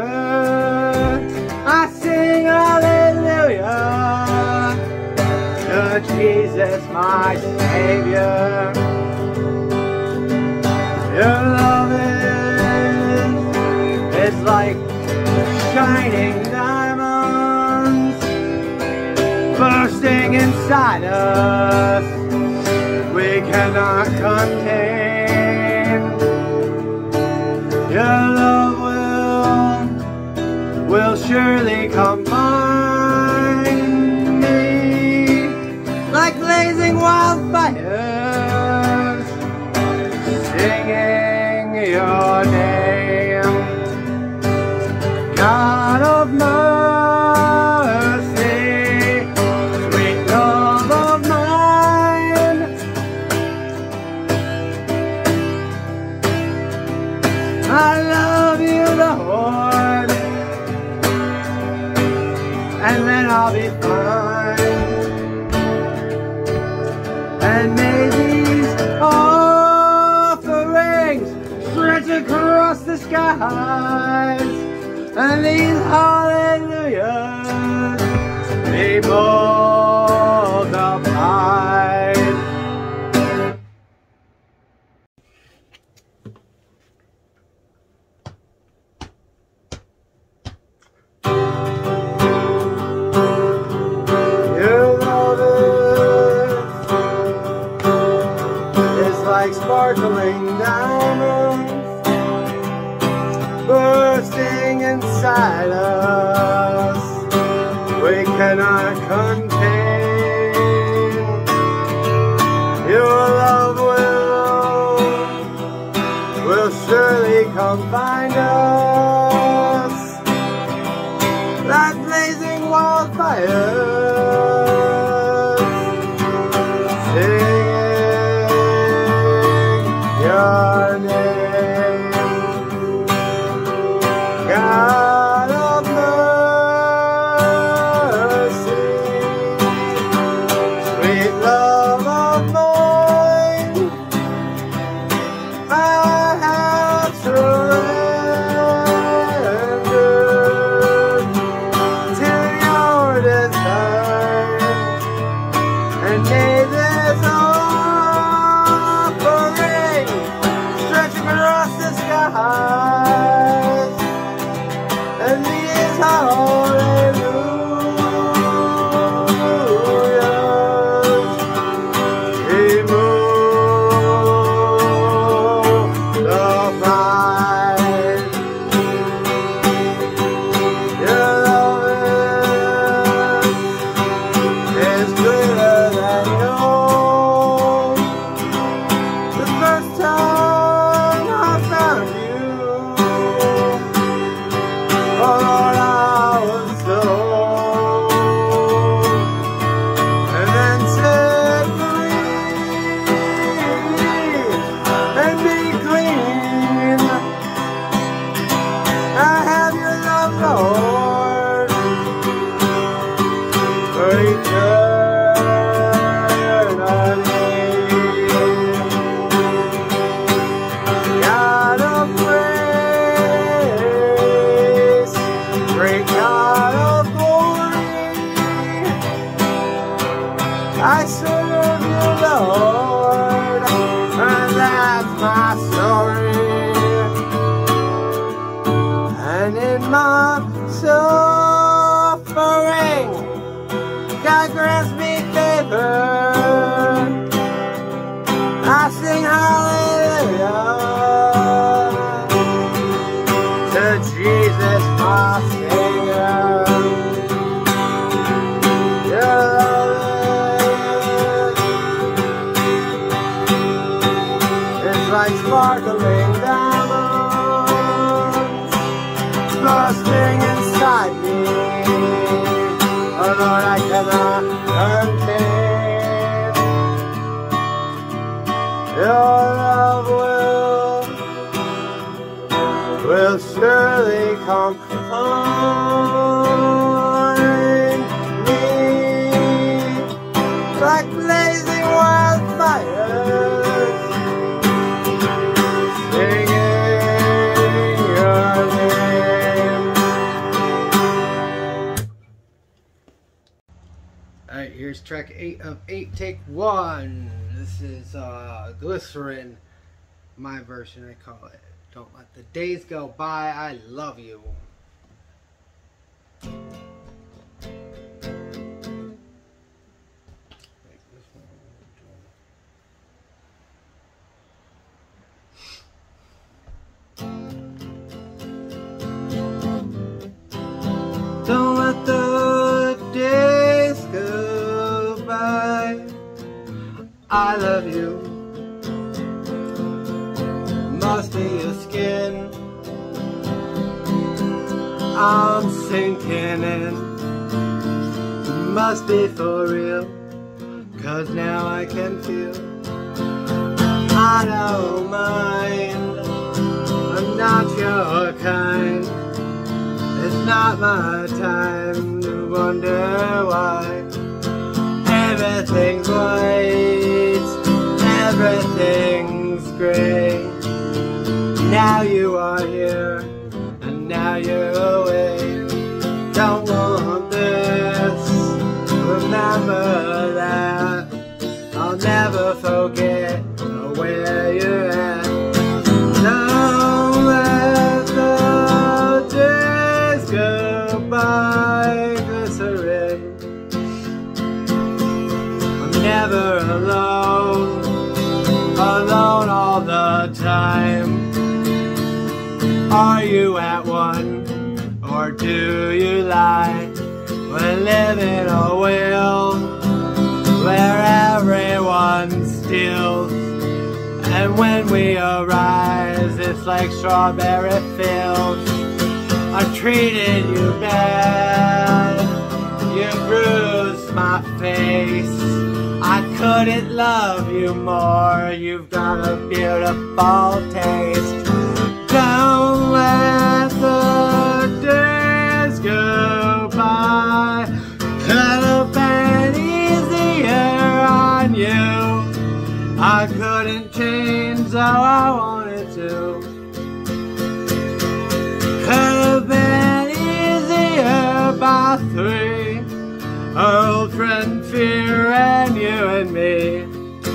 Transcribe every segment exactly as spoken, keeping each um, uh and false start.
I sing hallelujah to Jesus my Savior. Your love is, it's like shining diamonds bursting inside us, we cannot contain. Your love will, will surely come find me like blazing wildfires, singing your name. God of mercy, sweet love of mine, I love you, Lord, and then I'll be fine. And may these offerings stretch across the skies, and these hallelujahs be multiplied. Your love is like sparkling diamonds bursting inside us, we cannot contain. Your love will, will surely come find us like blazing wildfires, singing your name. God of mercy, sweet love of mine, I have surrendered to your design, and may this offering stretch across the skies, and these hallelujahs be multiplied. Your love is greater than gold. The first time I found you, oh Lord, I was sold, and then set free and be clean. I have your love, Lord, for eternity. God of grace, great God of glory, I serve you, Lord, and that's my story. And in my suffering, God grants me favor. I sing hallelujah to Jesus my Savior. Your love is like sparkling diamonds bursting inside me. Oh Lord, I cannot contain. Your love will, will surely come find me like blazing wildfires, singing your name. Here's track eight of eight, take one. This is uh, Glycerin, my version I call it. Don't let the days go by, I love you. Don't let the days go by, I love you. Must be your skin I'm sinking in. Must be for real, 'cause now I can feel I don't mind. I'm not your kind. It's not my time to wonder why. Everything's white, everything's gray. Now you are here, and now you're away. Don't want this, remember that. I'll never forget where you're at. Don't let the days go by, Glycerin. I'm never alone, alone all the time. Are you at one, or do you lie? We live in a world where everyone steals, and when we arise, it's like strawberry fields. I treated you bad, you bruised my face. I couldn't love you more, you've got a beautiful taste. Don't let the days go by, could have been easier on you. I couldn't change though I wanted to. Could have been easier by three. Our old friend Fear and you and me.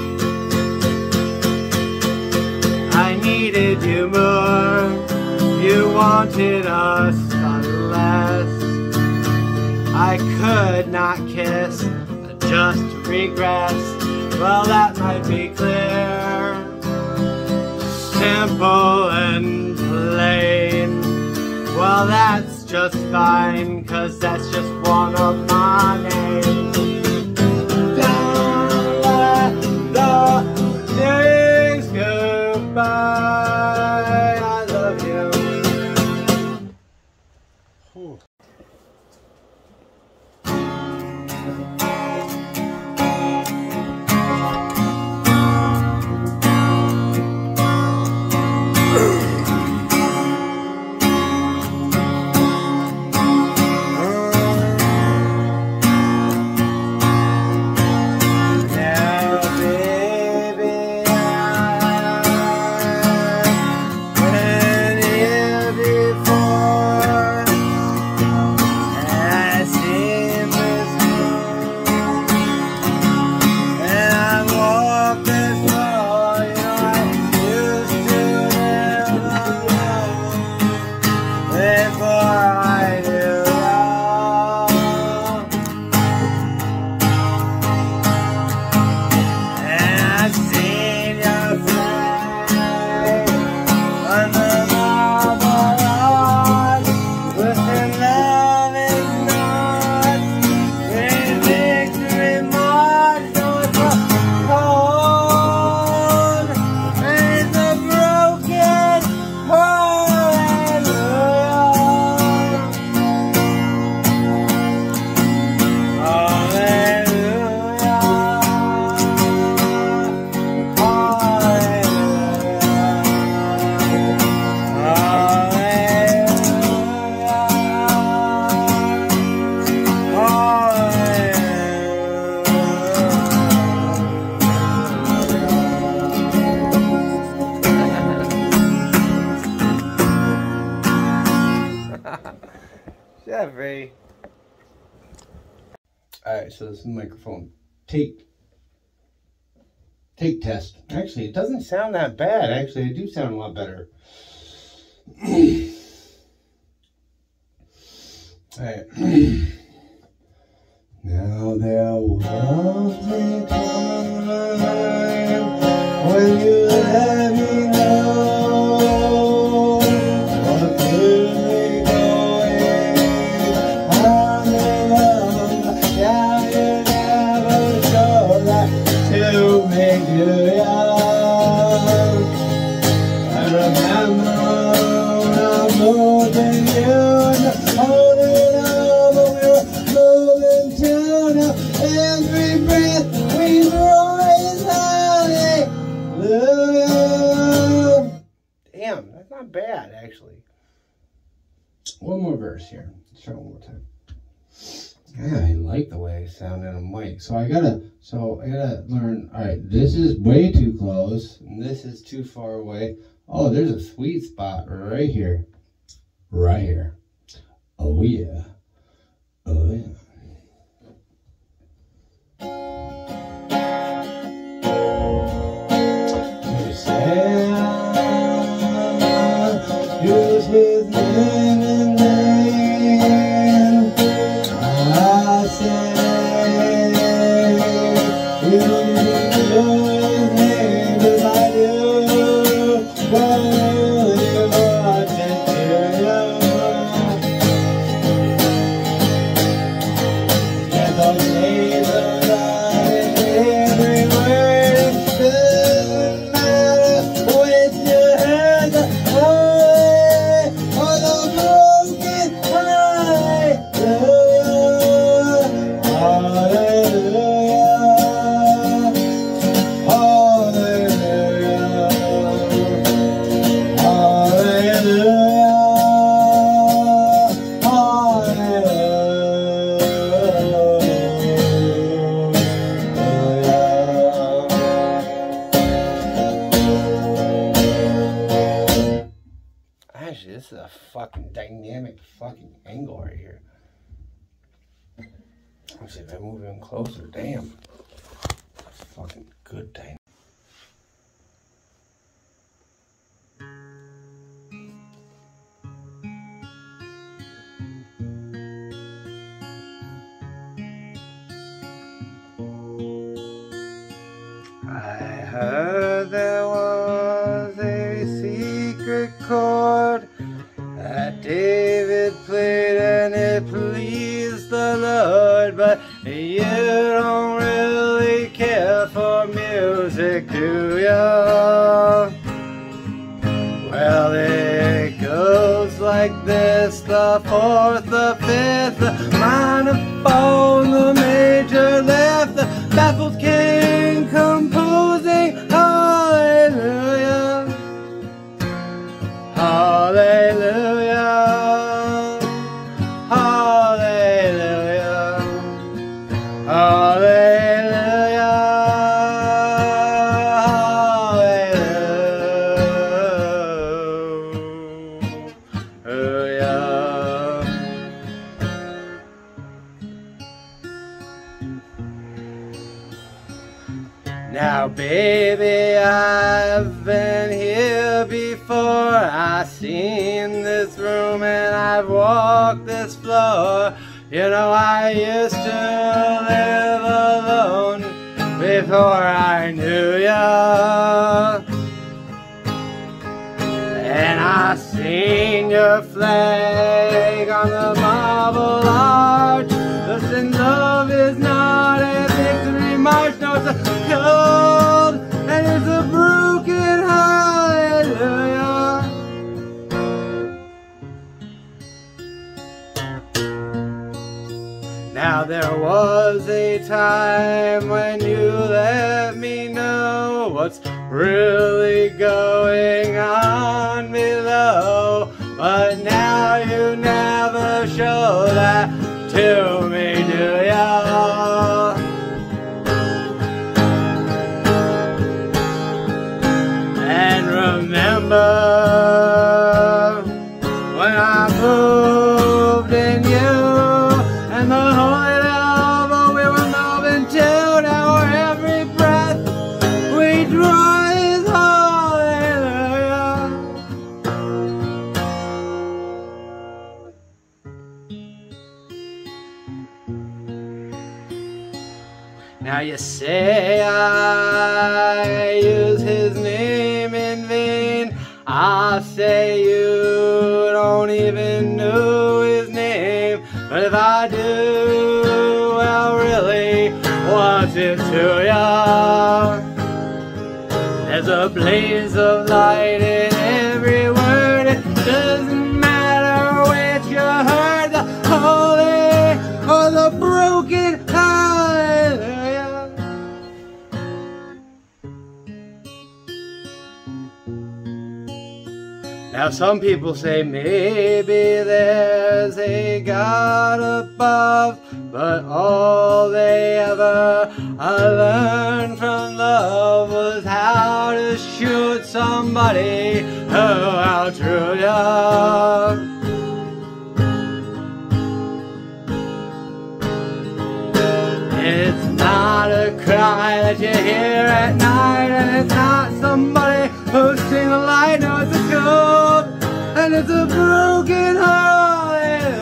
I needed you more, you wanted us unless. I could not kiss, just regress. Well, that might be clear, simple and plain. Well, that's just fine, 'cause that's just one of my names. Don't let the days go by, I love you. Ooh. Alright, so this is the microphone. Take. Take test. Actually, it doesn't sound that bad. Actually, I do sound a lot better. Alright. Now there was a time when you let me know what could be going on in love. Yeah, you never showed that to make you young. I remember when I moved in you and holding on, but we were moving to now. Every breath we draw is hallelujah. Damn, that's not bad actually. One more verse here. Let's try one more time. Yeah, I like the way I sound in a mic. So I gotta, so I gotta learn. All right, this is way too close, and this is too far away. Oh, there's a sweet spot right here, right here. Oh yeah, oh yeah. You say use his name and name. I say you use his name as I do. But you watch it till you. Get those days alive everywhere. It doesn't matter with your hands away or the broken hallelujah, hallelujah, hallelujah, hallelujah, hallelujah. Actually, this is a fucking dynamic fucking angle right here. Let's see if I move in closer. Damn. That's fucking good dynamic. I heard there was a secret chord that David played and it pleased the Lord, but you don't really care for music, do ya? Well, it goes like this: the fourth, the fifth, the minor fall, the major left, the baffled king composing hallelujah, hallelujah, hallelujah, hallelujah, hallelujah. Now, baby, I've been here before. I've seen this room and I've walked this floor. You know, I used to live alone before I knew ya. And I seen your flag on the marble arch. Listen, love is not a victory march. No, it's a cold and it's a broken hallelujah. Now there was a time when you let me know what's really going on below, but now you never show that to me, do ya? And remember when I moved in you and the holy love, oh, we Now you say I use his name in vain. I say you don't even know his name. But if I do, well really, what's it to ya? There's a blaze of light in every word. It doesn't matter which you heard, the holy or the broken. Hallelujah. Now some people say maybe there's a God above, but all they ever learned from love was how to shoot somebody who outdrew you. It's not a cry that you hear at night, and it's not somebody who's seen the light. No, it's a cold, and it's a broken heart.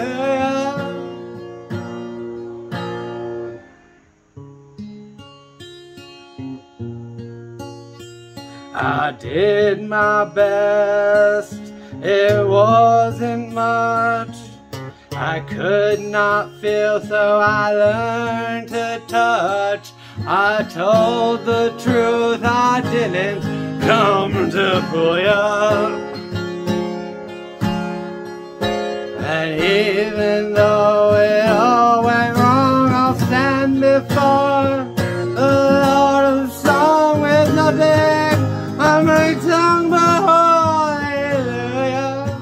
I did my best, it wasn't much. I could not feel, so I learned to touch. I told the truth, I didn't come to fool you. And even though it all went wrong, I'll stand before the Lord of song with nothing on my tongue but hallelujah.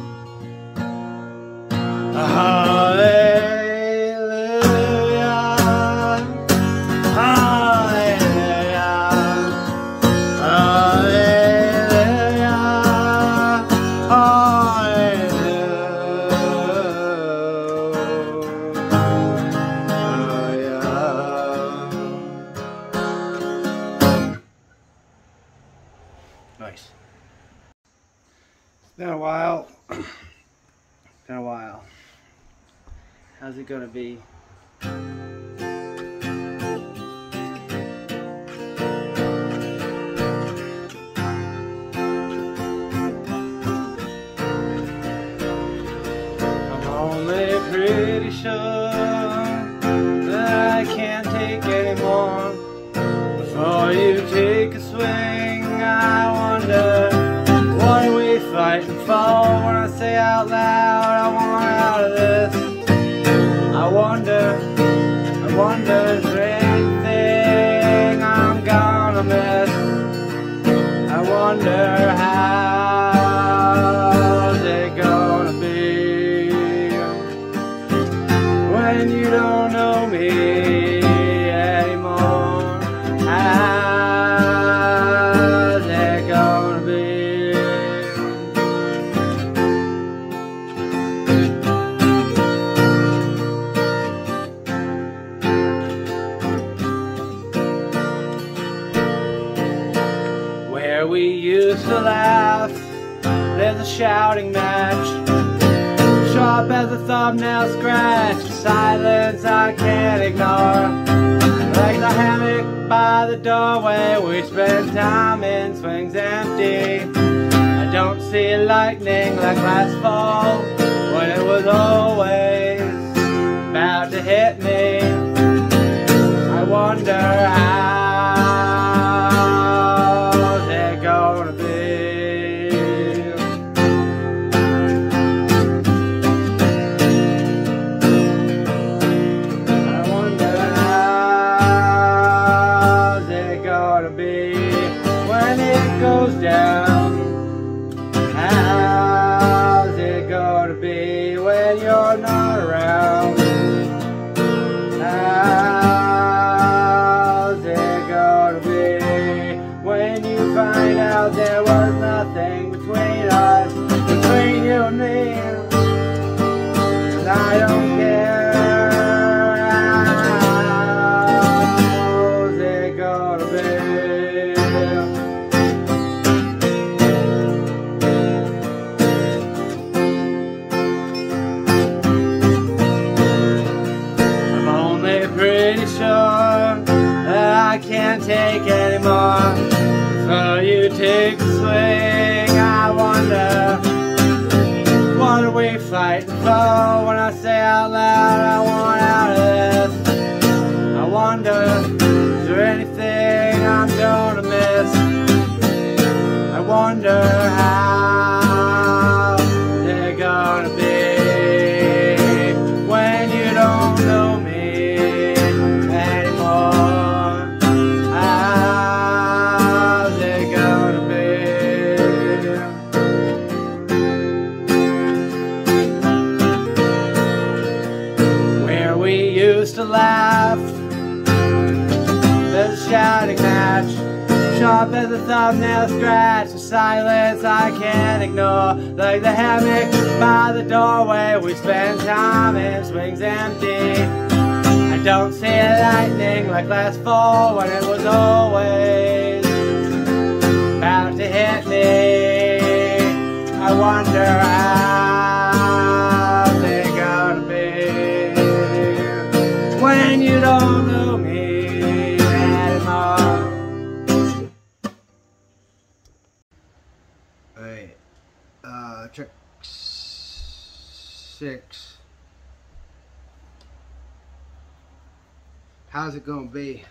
Hallelujah. Hallelujah. Hallelujah. Nice. It's been a while. It's been a while. How's it gonna be? I'm only pretty sure that I can't take anymore. Before you take a swing, I wonder, what are we fighting for? When I say out loud, I want out of this. I wonder, I wonder, is there anything I'm gonna miss? I wonder, how's it gonna be when you don't know me anymore? How's it gonna be? Where we used to laugh, there's a shouting match, sharp as a thumbnail scratch, silence I can't ignore. Like the hammock by the doorway, we spend time in swings empty. I don't see lightning like last fall, when it was always about to hit me. I wonder how's it gonna be. I wonder how's it gonna be when it goes down. How's it gonna be when you're can't take anymore. Before you take a swing, I wonder, what are we fighting for? When I say out loud I want out of this, I wonder, is there anything I'm gonna miss? I wonder how they're gonna be when you don't know me anymore. How they're gonna be. Where we used to laugh, there's a shouting match, sharp as a thumbnail scratch, a silence I can't ignore. Like the hammock by the doorway, we spend time in swings empty. I don't see lightning like last fall when it was always about to hit me. I wonder how they're gonna be when you don't know me anymore. Alright, uh, track six. How's it gonna be?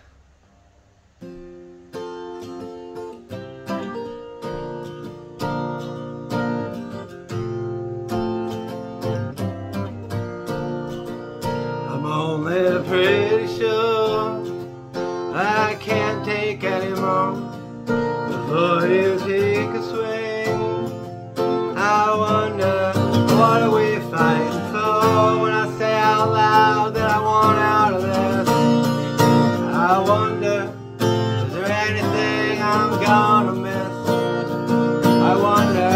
I'm only pretty sure I can't take anymore. Before you take a swing, I wonder, what are we fighting for? When I say out loud that I want out of this, I wonder, is there anything I'm gonna miss? I wonder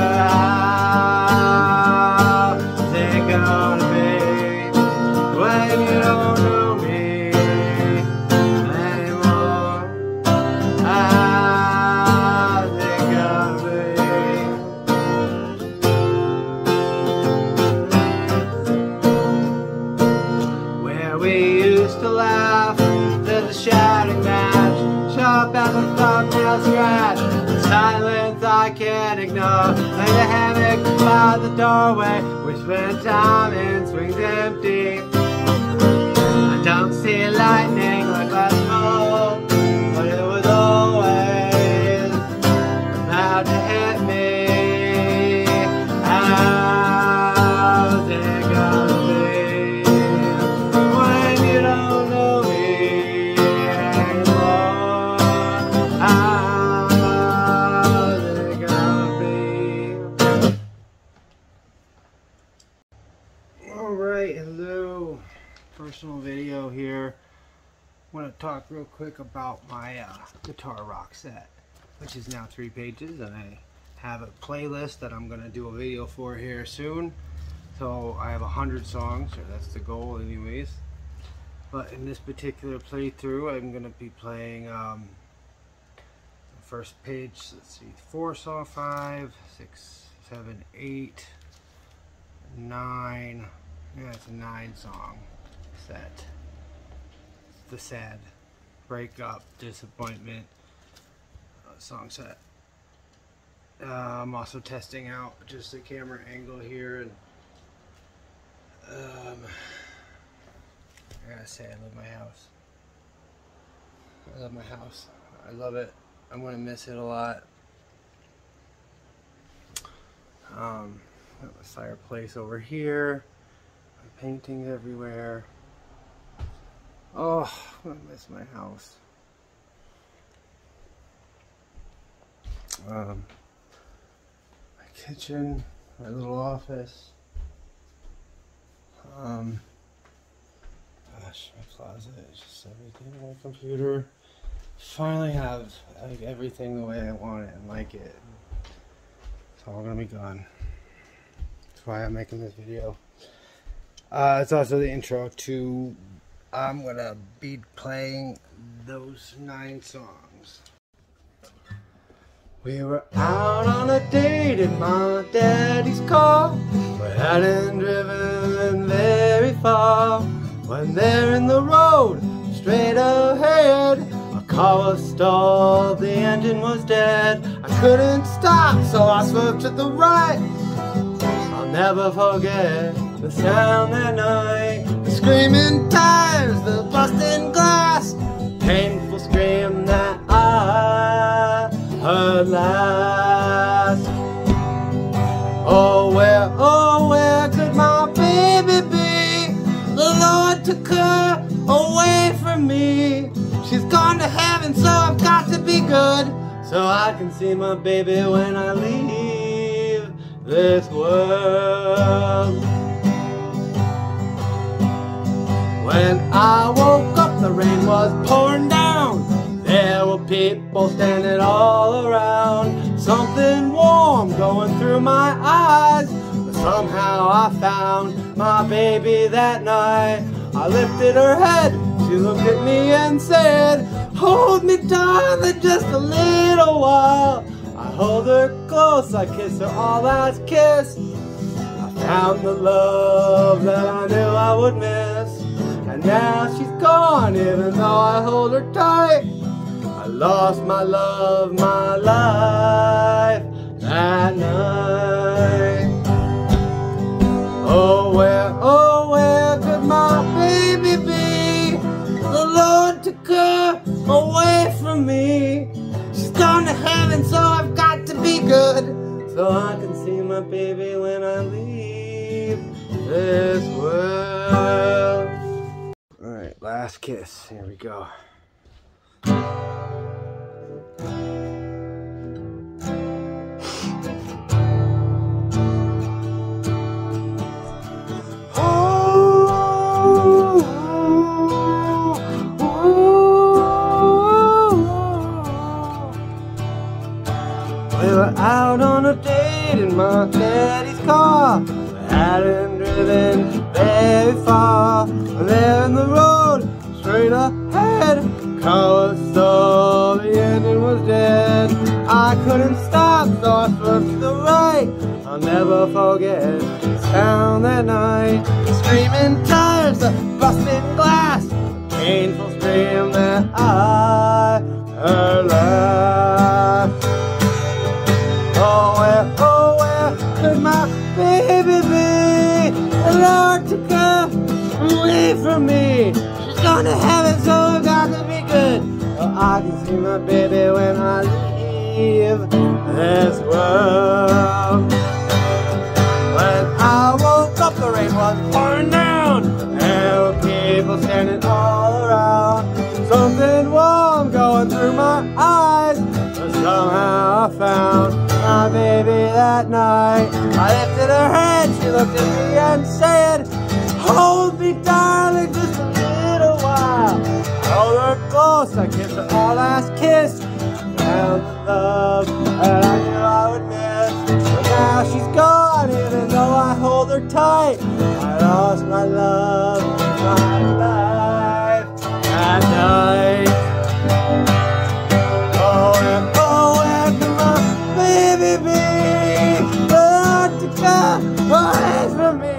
how they're gonna be when you don't know me anymore. How they're gonna be. Where we used to laugh, there's a shouting match, sharp as a thumbnail scratch, silence I can't ignore. Like the hammock by the doorway, we spend time in swings empty. I don't see lightning like last fall, but it was always about to hit me. How's it gonna be when you don't know me anymore? How's it gonna be? Alright, hello. Personal video here. I want to talk real quick about my uh, guitar rock set, which is now three pages, and I have a playlist that I'm going to do a video for here soon. So I have a hundred songs, or that's the goal anyways. But in this particular playthrough, I'm going to be playing um, the first page. Let's see, four saw five, six, seven, eight, nine. Yeah, it's a nine song set. It's the sad breakup, disappointment uh, song set. Uh, I'm also testing out just the camera angle here, and um, I gotta say, I love my house. I love my house. I love it. I'm gonna miss it a lot. Um, got the fireplace over here. My paintings everywhere. Oh, I miss my house. Um, my kitchen, my little office. Um, gosh, my closet is just everything. My computer. Finally have like everything the way I want it and like it. It's all gonna be gone. That's why I'm making this video. Uh, it's also the intro to. I'm gonna be playing those nine songs. We were out on a date in my daddy's car. We hadn't driven very far when there in the road, straight ahead, a car car was stalled, the engine was dead. I couldn't stop, so I swerved to the right. I'll never forget the sound that night, the screaming tires, the busting glass, painful scream that I heard last. Oh, where, oh, where could my baby be? The Lord took her away from me. She's gone to heaven, so I've got to be good, so I can see my baby when I leave this world. When I woke up, the rain was pouring down. There were people standing all around. Something warm going through my eyes, but somehow I found my baby that night. I lifted her head, she looked at me and said, "Hold me, darling, just a little while." I hold her close, I kiss her all last kiss. I found the love that I knew I would miss, and now she's gone, even though I hold her tight. I lost my love, my life that night. Oh, where, oh, where could my baby be? The Lord took her away from me. She's gone to heaven, so I've got to be good, so I can see my baby when I leave this world. Alright, last kiss. Here we go. We were out on a date in my daddy's car. We hadn't driven very far. There in the road, straight ahead, car was stalled, the engine was dead. I couldn't stop, so I swerved to the right. I'll never forget the sound that night, the screaming tires, the busting glass, the painful scream that I heard last. Oh, where, oh, where could my baby be? The Lord took her away from me. She's gone to heaven, so I've got to be good, so I can see my baby when I leave this world. When I woke up, the rain was pouring down. There were people standing all around. Something warm going through my eyes, but somehow I found my baby that night. I lifted her head, she looked at me and said, "Hold me, darling, just a little while." I held her close, I kissed her all last kiss. Found the love that I knew I would miss, but now she's gone, even though I hold her tight. I lost my love, my life that night. Oh, and oh, and my baby be the Lord to come away from me.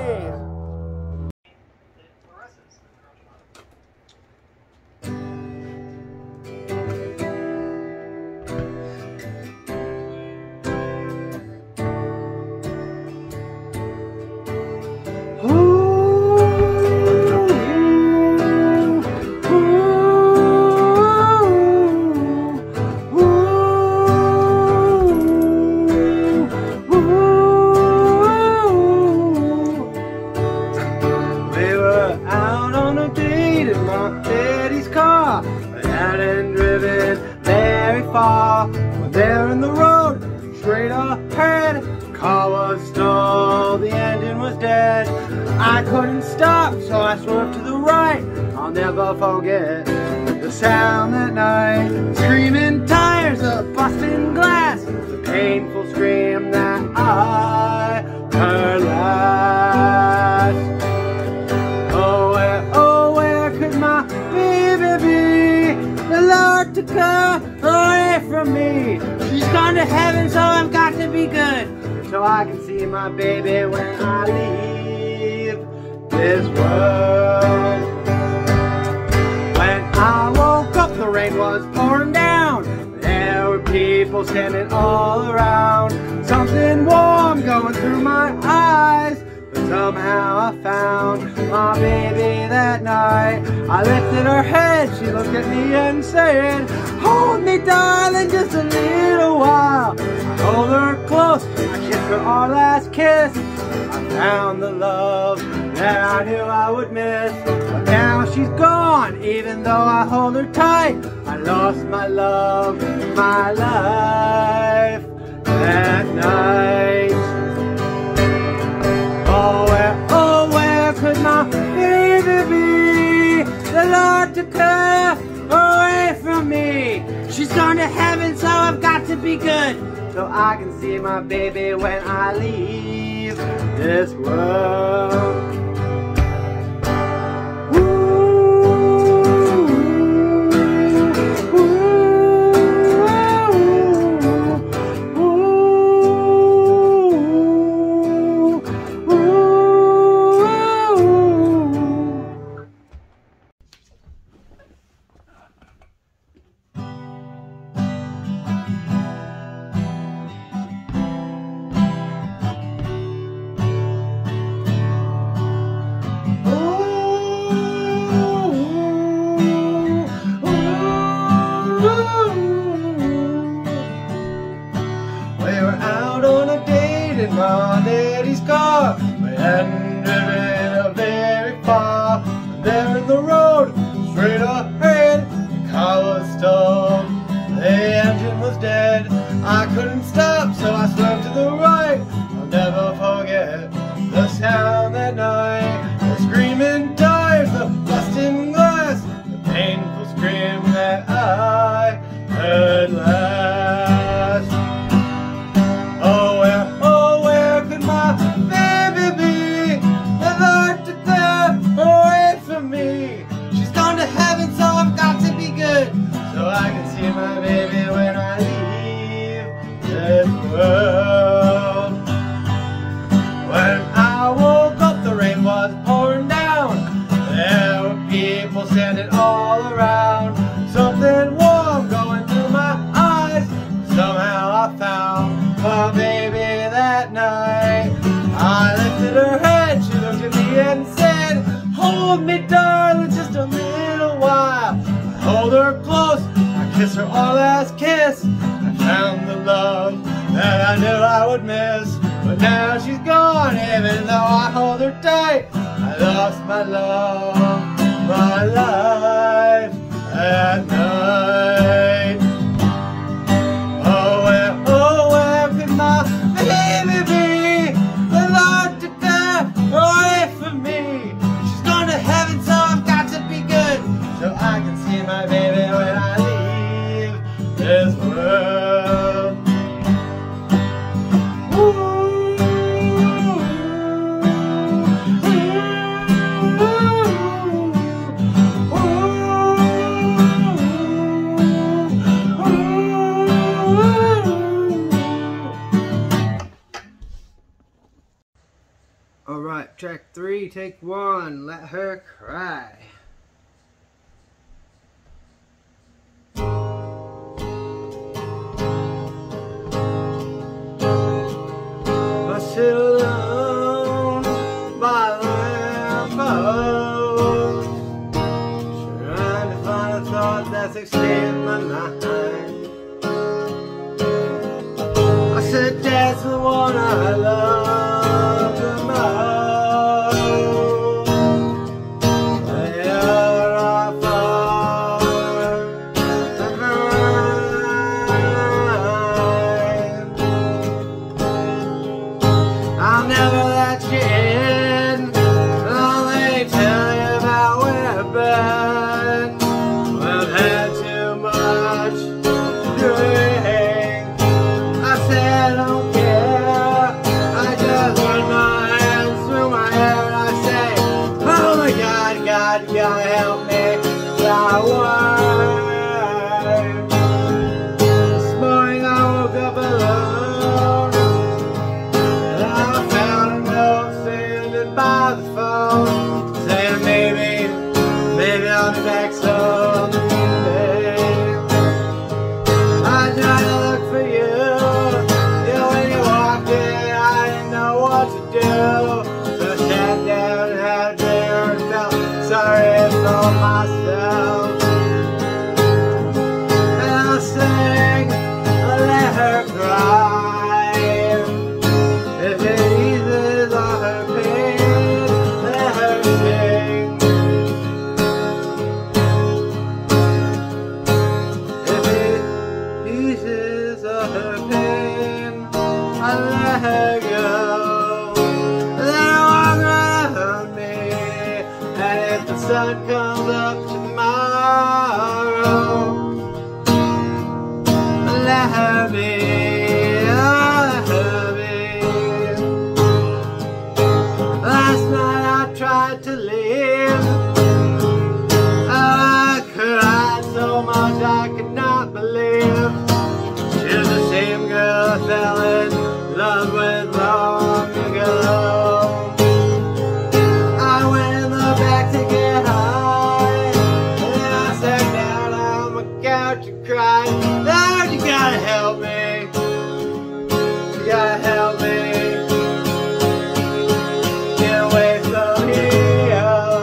We're there in the road, straight ahead. Car was stalled, the engine was dead. I couldn't stop, so I swerved to the right. I'll never forget the sound that night, screaming tires, a busting glass, the painful scream that I heard last. Oh, where, oh, where could my baby be? The Lord took her away from me. She's gone to heaven, so I've got to be good, so I can see my baby when I leave this world. When I woke up, the rain was pouring. people standing all around. Something warm going through my eyes, but somehow I found my baby that night. I lifted her head, she looked at me and said, "Hold me, darling, just a little while." I hold her close, I kissed her our last kiss. I found the love that I knew I would miss. But now she's gone, even though I hold her tight. I lost my love, my life that night. Oh, where, oh, where could my baby be? The Lord took her away from me. She's gone to heaven, so I've got to be good, so I can see my baby when I leave this world. My daddy's car, we hadn't driven very far. There in the road, straight ahead, the car was stalled, the engine was dead. I couldn't stop, so I swerved to the right. I'll never forget the sound that night, the screaming tires, the busting glass, the painful scream that I heard last. Oh, where, oh, where could my baby be? The Lord took her away from me. She's gone to heaven, so I've got to be good, so I can see my baby when I leave this world. When I woke up, the rain was pouring down. There were people standing all around. Something warm going through my eyes. Somehow I found my baby that night. I lifted her head, she looked at me and said, "Hold me, darling, just a little while." I hold her close, I kiss her our last kiss. I found the love that I knew I would miss. But now she's gone, even though I hold her tight. I lost my love, my life that night. Oh, where, oh, where could my baby be? The Lord took her away from me. She's gone to heaven, so I've got to be good, so I can see my baby when I leave this world. Ooh. Alright, track three, take one, Let Her Cry. I sit alone by the lamppost, trying to find a thought that's escaped my mind. I said that's the one I love the most. I'll never let you in, I'll only tell you about where I've been. I've had too much to drink. I said I don't care, I just run my hands through my hair and I say, oh my God, God, you gotta help me, I work. This morning I woke up alone. By the phone, saying maybe, maybe I'll be back someday. I tried to look for you. of myself. And I'll sing, I'll let her cry. If it eases all her pain, let her sing. If it eases all her pain, I'll let her go. The sun comes up tomorrow, let her be, let her be. Last night I tried to leave. I cried so much I could not believe she's the same girl I fell in love with long ago. I went in the back to get high, and I sat down on my couch and cried. Lord, you gotta help me. You gotta help me get away from here.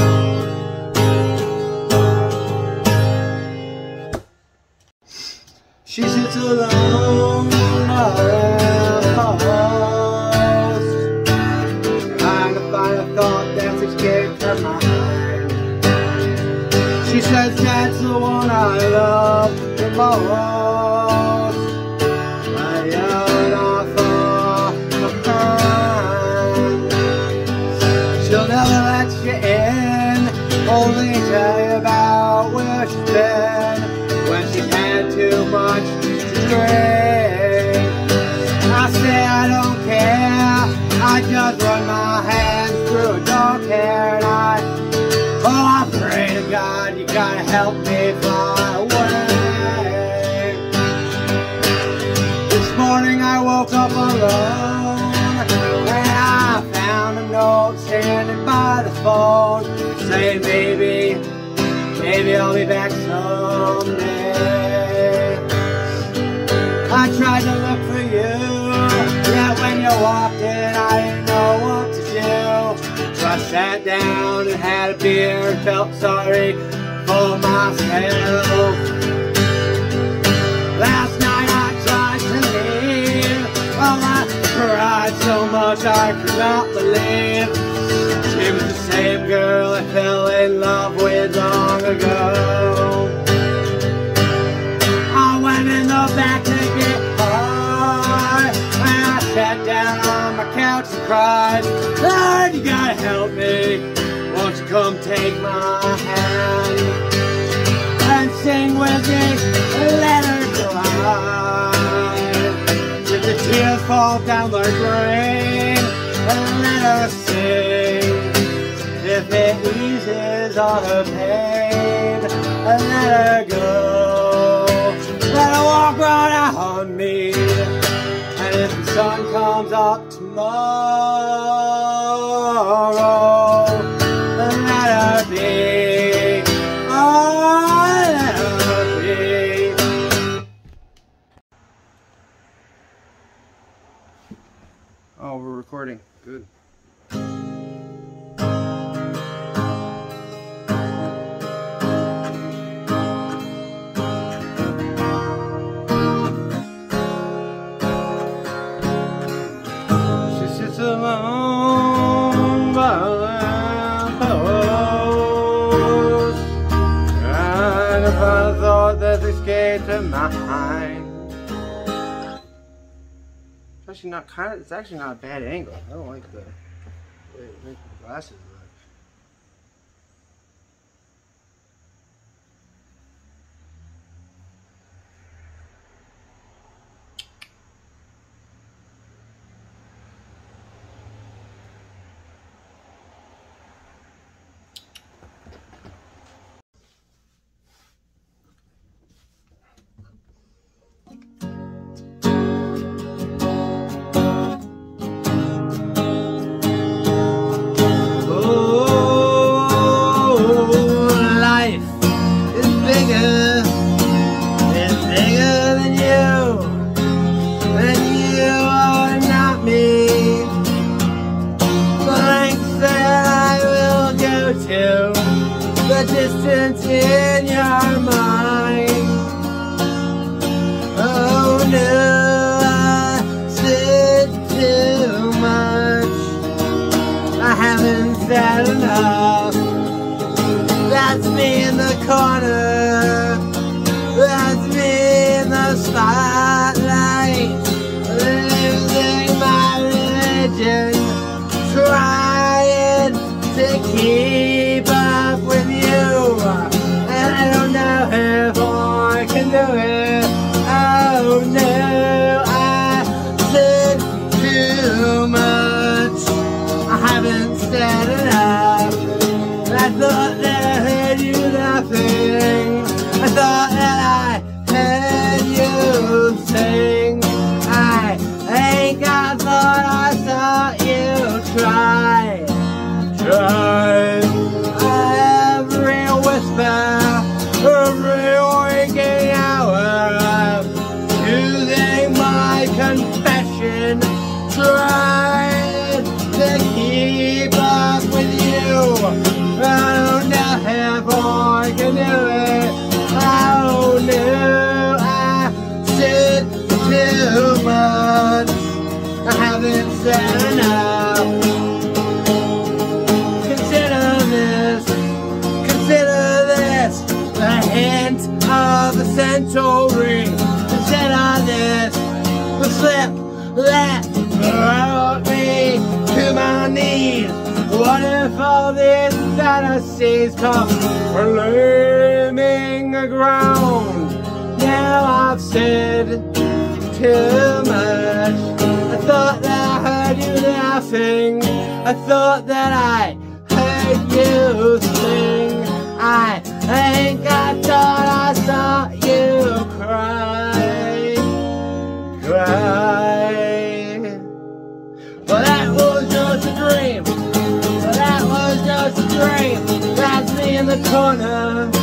She sits alone in her house, trying to find a thought that's escaped her mind. She says that's the one I love the most, but you're not far behind. She'll never let you in, only tell you about where she's been when she's had too much to drink. I say I don't care, I just run my hands through a dark hair night. Oh, I pray to God, you gotta help me fly away. This morning I woke up alone, and I found a note standing by the phone, saying maybe, maybe I'll be back someday. I tried to look for you, yeah, when you walked in I didn't know what to do. So I sat down and had a beer and felt sorry for myself. Last night I tried to leave, well I cried so much I could not believe she was the same girl I fell in love with long ago. I went in the back to get high, and I sat down on my couch and cried. Lord, you gotta help me, won't you come take my hand and sing with me, let her cry. If the tears fall down like rain, let her sing. If it eases all her pain, let her go. Let her walk right out on me, and if the sun comes up tomorrow, let her be, oh, let her be. Oh, we're recording. Good. Alone by the lamppost, trying to find a thought that's escaped her mind. It's actually not kind of. It's actually not a bad angle. I don't like the way it makes the glasses look. the distance in your mind. Oh no, I said too much. I haven't said enough. That's me in the corner. That's me in the spotlight, losing my religion, trying to keep up with you, and I don't know if I can do it. Oh no, I said too much. I haven't said enough. I thought that I heard you laughing. I thought that I heard you sing. I think I thought I saw you try, try. Every whisper, every waking hour, I'm choosing my confession, trying to keep up with you. I don't know if I can do it. Oh no, I said too much. I haven't said enough. Consider this, consider this, the hint of the century. Consider this, the slip that brought me to my knees. What if all these fantasies come flaming aground? Now I've said too much. I thought that I heard you laughing. I thought that I heard you sing. I think I thought I saw you cry, cry. Well, that was just a dream. Well, that was just a dream. That's me in the corner.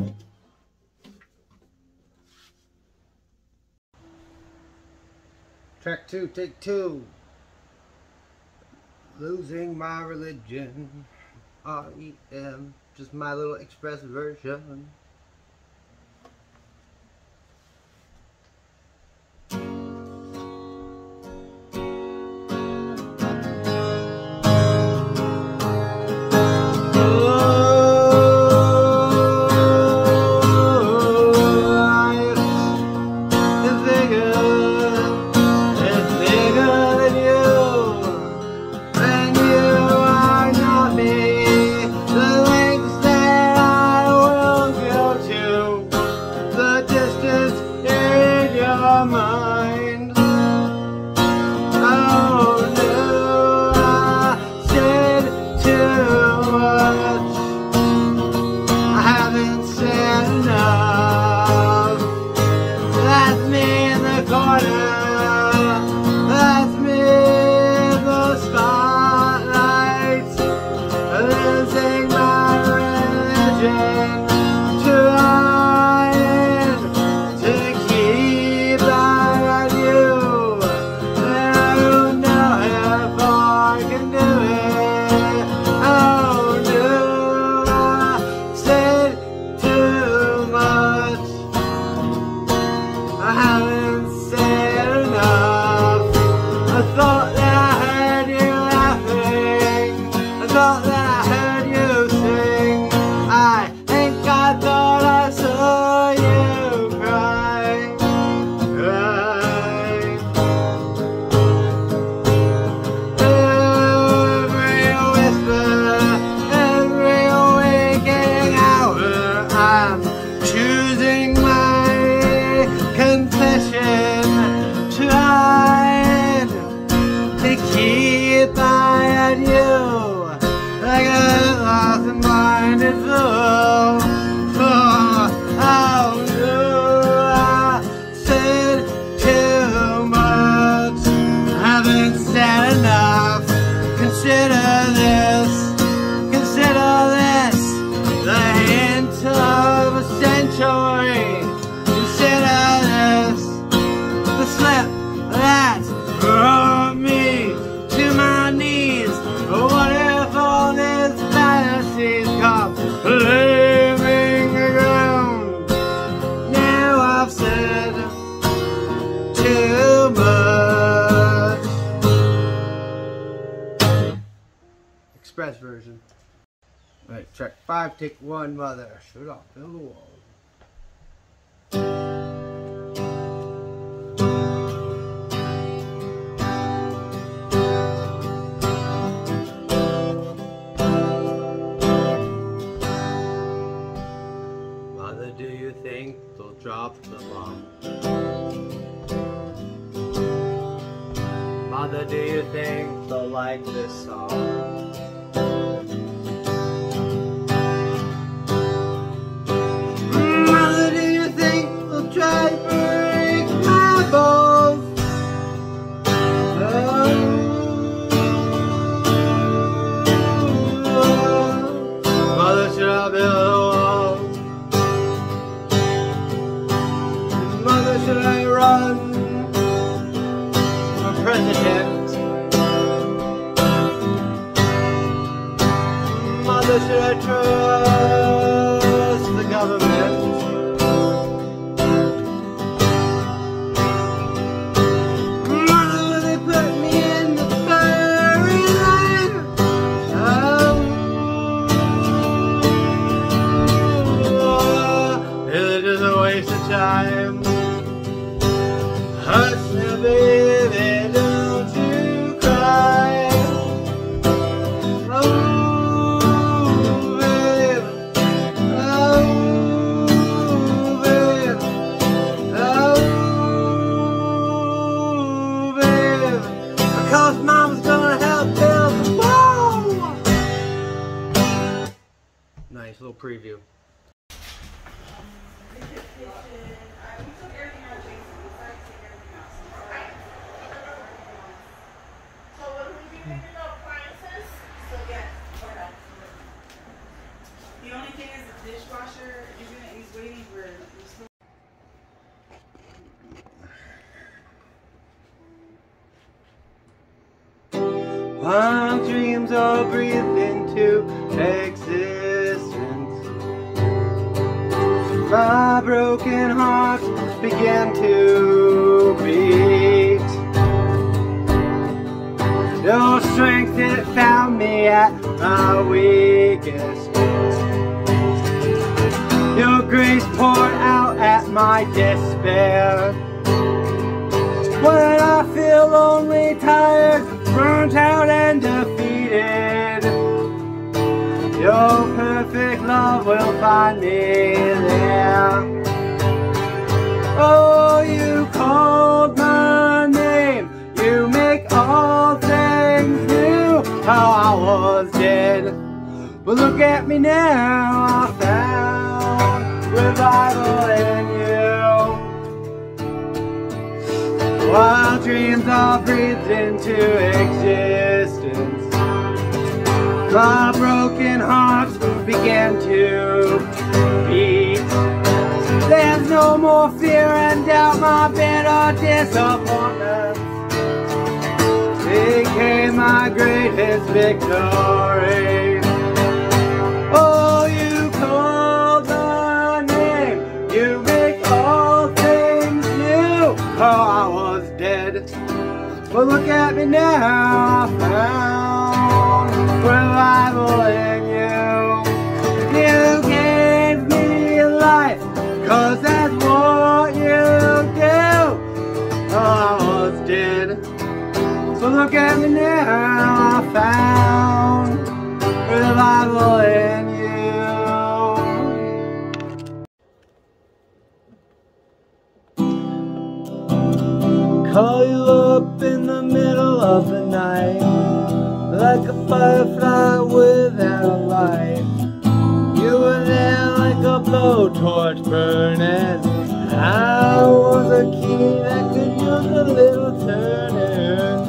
Track two, take two. Losing my religion. R E M. Just my little express version. Mind. Oh no, I said too much. I haven't said enough. That's me in the corner. That's me in the spotlight, losing my religion, trying to keep on you. I don't know if I can do it. Oh no, I said too much. I haven't said enough. I thought that I heard you laughing. I thought that I heard you sing. I think I thought I saw you cry, cry. Every whisper, every waking hour, I'm choosing my confession, trying to keep eye on you. I got lost and blinded fool, fool. Oh no, I said too much. I haven't said enough. Consider this, consider this, the hint of a century. Consider this, the slip that brought me to my knees. What if all these fantasies come? five, take one, mother. Shoot off, build a wall. Mother, do you think they'll drop the bomb? Mother, do you think they'll like this song? Mother, do you think they'll try to break my balls? Oh, Mother, should I build a wall? Mother, should I run for president? Mother, should I trust the government? Mother, will they put me in the fiery line? Oh, is it just a waste of time? Hush now, baby, don't you cry. Oh, baby, oh, baby, oh, baby, because Mama's gonna help build the wall. Nice little preview. The only thing is the dishwasher, he's, gonna, he's waiting for it. While dreams are breathed into existence, my broken heart began to beat. Your strength, it found me at my weakest. Your grace poured out at my despair. When I feel lonely, tired, burnt out and defeated, your perfect love will find me there. Oh, you called my name, you make all things new. How I was dead, but look at me now, I found revival in you. While dreams are breathed into existence, my broken heart began to beat. There's no more fear and doubt, my bitter disappointments became my greatest victory. Oh, you called my name, you make all things new. Oh, I was dead, but look at me now, I found revival in you. You gave me life, cause that's what you do. Oh, I was dead, so look at me now, I found revival in you. Call you up in the middle of the night, like a firefly without a light. You were there like a blowtorch burning. I was a key that could use a little turning.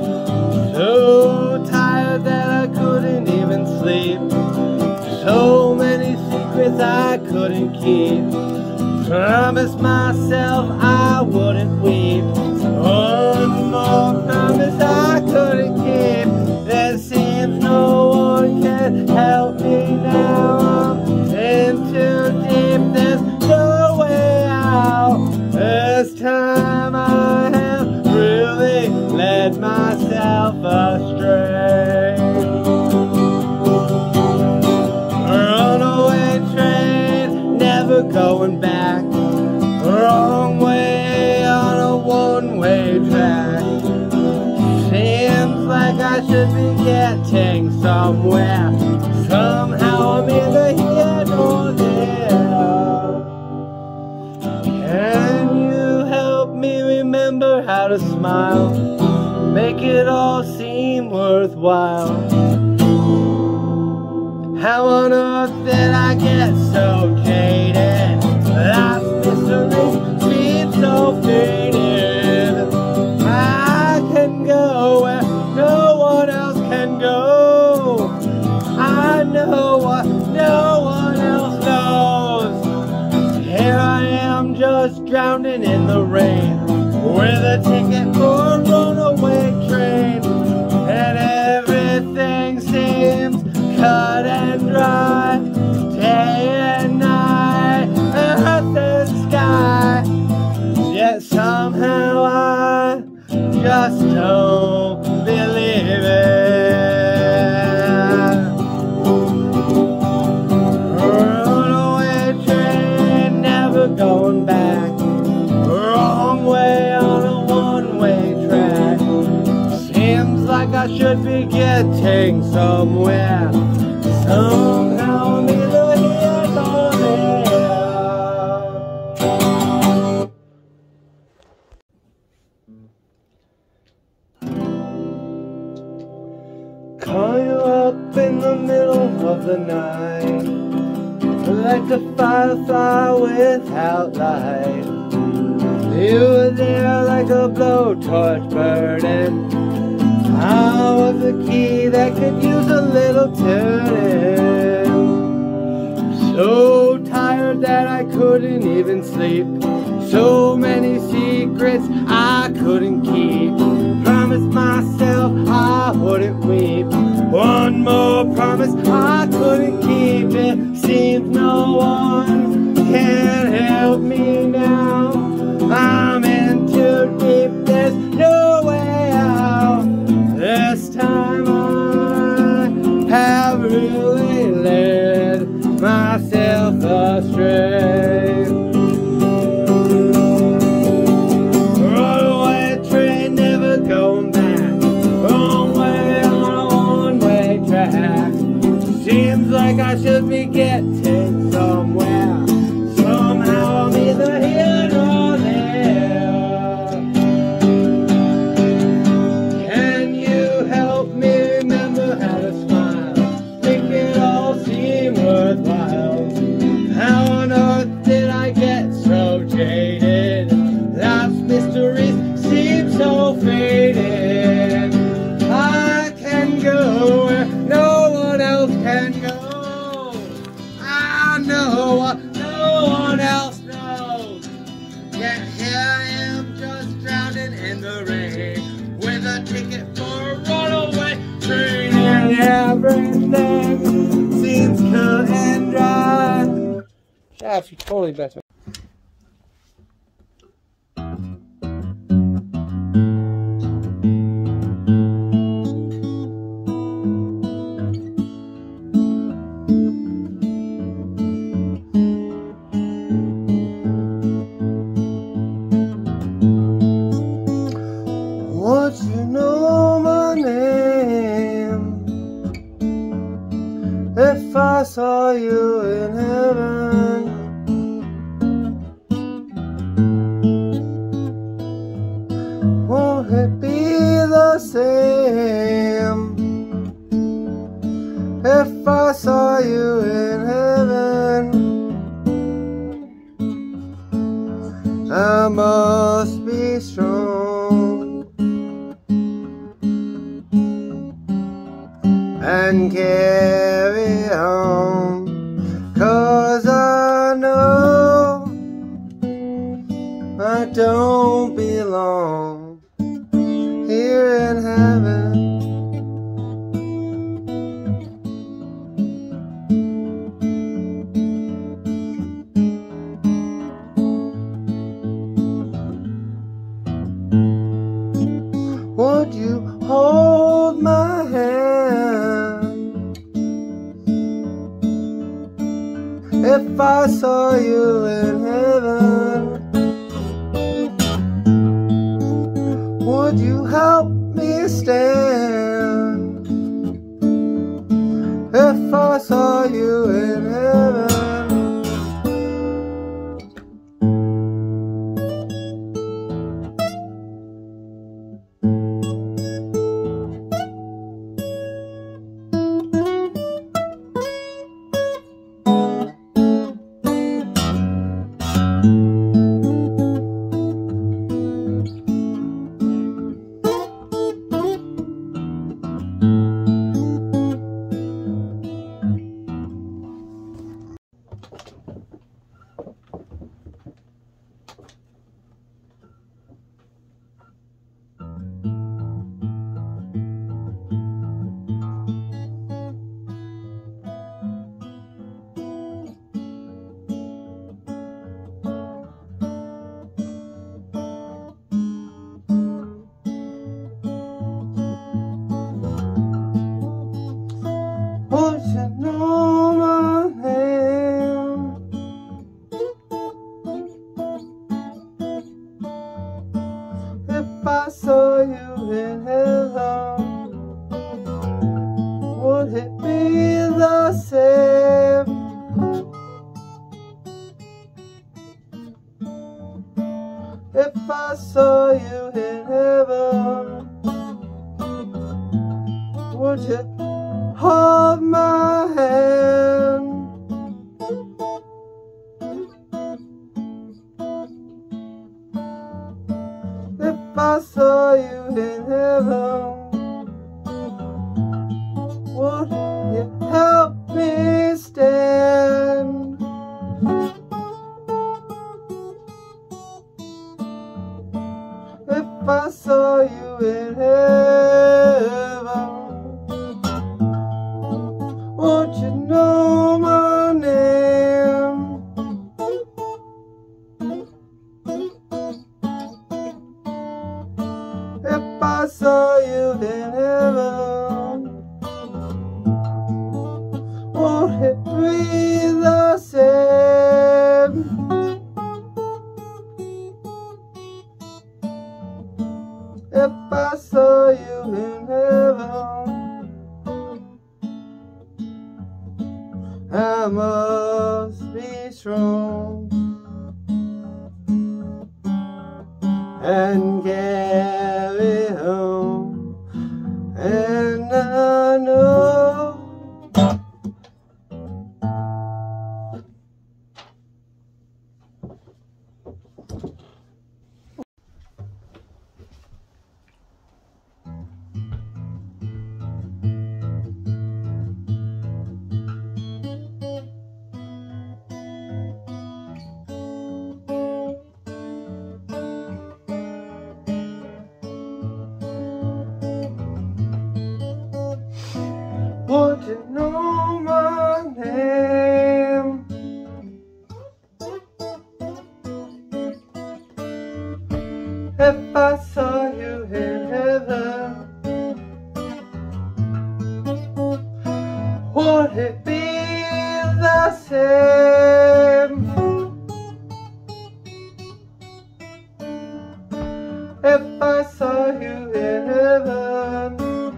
So tired that I couldn't even sleep. So many secrets I couldn't keep. Promised myself I wouldn't weep. One more promise I couldn't keep. There seems no one can help me now. I'm in too deep, there's no way out. This time I have really led myself astray. Run never going back. Wrong way on a one-way track. Seems like I should be getting somewhere. Somehow I'm either here or there. Can you help me remember how to smile? Make it all seem worthwhile. How on earth did I get so jaded? Life's mystery seems so faded. I can go where no one else can go. I know what no one else knows. Here I am just drowning in the rain, with a ticket for a runaway train. And everything seems cut and dry, day and night, earth and sky. Yet somehow I just don't believe it. Runaway train, never going back. Wrong way on a one-way track. Seems like I should be getting somewhere. Somehow I'm either here or there. Call you up in the middle of the night, like a firefly without light. You were there like a blowtorch burning. I was the key that could use a little turning. So tired that I couldn't even sleep. So many secrets I couldn't keep. Promised myself I wouldn't weep. One more promise I couldn't keep. It seems no one can help me now. I'm in too deep, there's no way out. This time I have really led myself astray. Runaway train, never going back. Wrong way on a one-way track. Seems like I should be getting somewhere. Somehow I'm either here or there. Can you help me remember how to smile? Make it all seem worthwhile. How on earth did I get so jaded? Life's mysteries seem so faded. I can go where no one else can go. I know what no one else knows. Yet here I am just drowning in the rain, with a ticket for a runaway train. And everything seems cut and dry. Shaft, you totally better. Would you know my name if I saw you in heaven? Won't it be the same if I saw you in heaven? I must be strong and carry on, 'cause I know I don't belong here in heaven. If I saw you in heaven, would you help me stand? If I saw you in heaven, would you know my name? If I saw you in heaven, would it be the same? If I saw you in heaven, would you hold my hand? If I saw you in heaven, would you help me stand? If I saw you in heaven, would you know my name? If I saw you in heaven, would it be the same? If I saw you in heaven, I must be strong and carry home, and I know would you know my name? If I saw you in heaven, would it be the same? If I saw you in heaven,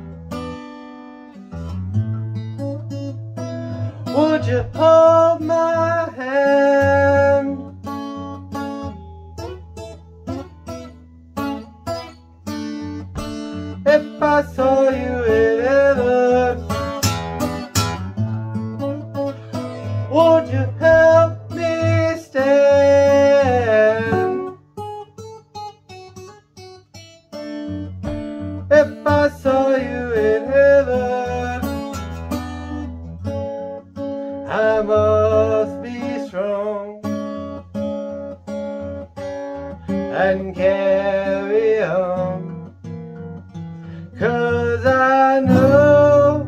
would you hold my hand? If I saw you in heaven, would you help me stand? If I saw you in heaven, I must be strong and carry on, 'cause I know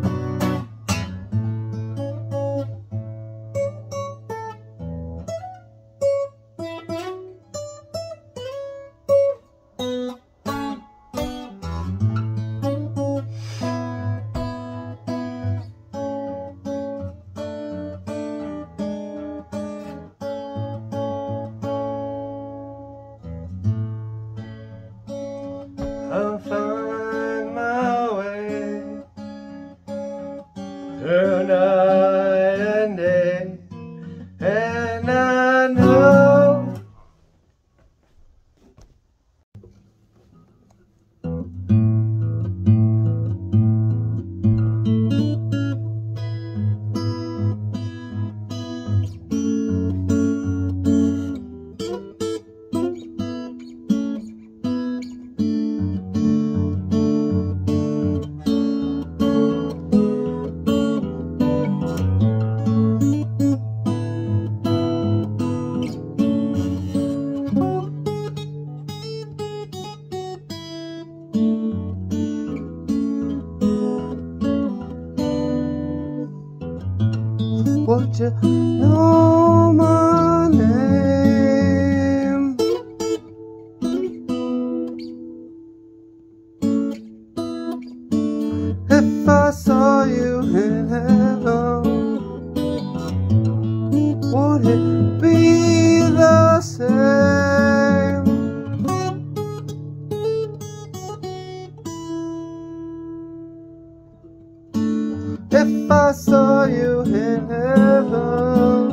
and I know would you know my name? If I saw you in heaven, would it be the same? If I saw you in heaven,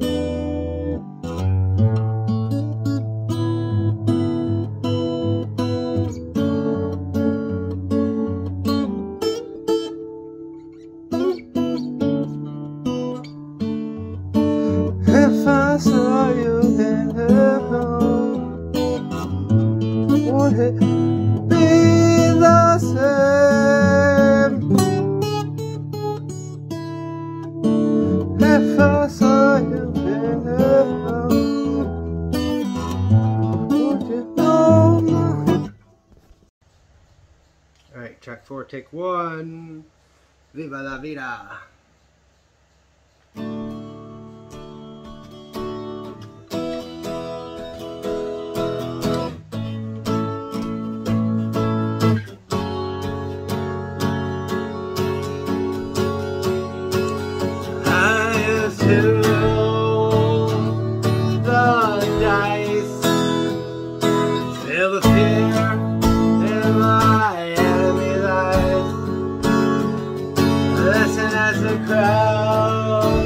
if I saw you in heaven, would it be the same? If I saw you in heaven, would you know my... Alright, track four, take one. Viva la vida. To roll the dice, feel the fear in my enemy's eyes. Listen as the crowd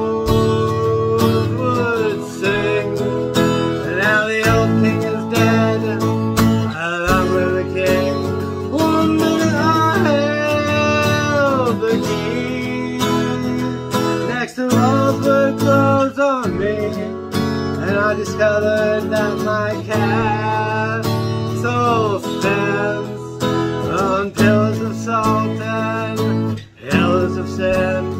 would sing. Now the old king is dead, along with the king. One minute I held the key. Next to all the clothes on me, and I discovered that my castle stands on pillars of salt and pillars of sand.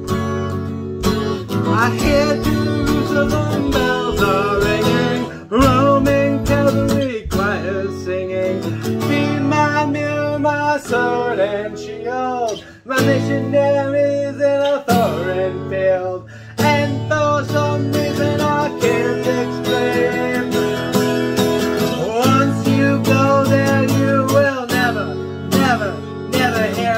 I hear Jerusalem bells are ringing, Roman cavalry choirs singing. Be my mirror, my sword and shield, my missionaries in a foreign field. And for some reason I can't explain, once you go there you will never, never, never hear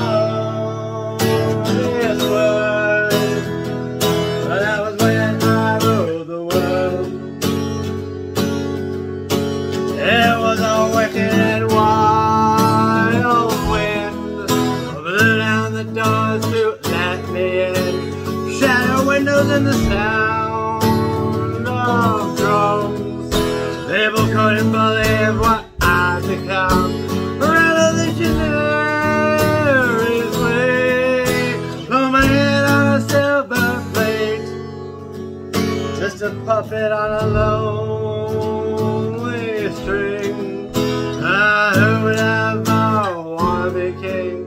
this word. But that was when I ruled the world. It was a wicked and wild wind, blew down the doors to let me in. Shadow windows and the sound of drums. People couldn't believe what I'd become. Revolutionaries way, put my head on a silver plate, just a puppet on a lonely string. Ah, who would ever want to be king?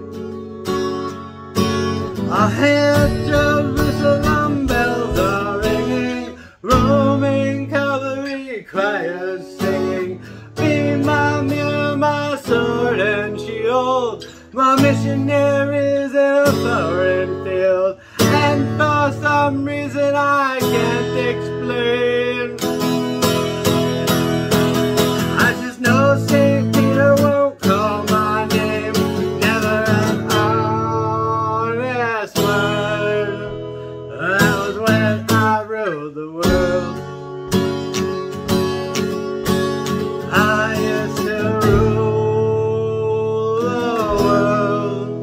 I hear Jerusalem bells are ringing, Roman cavalry choirs singing. Be my mirror, my sword and shield, my missionaries in a foreign field. And for some reason I can't explain, I just know Saint Peter won't call my name. Never an honest word. That was when I ruled the world. I used to rule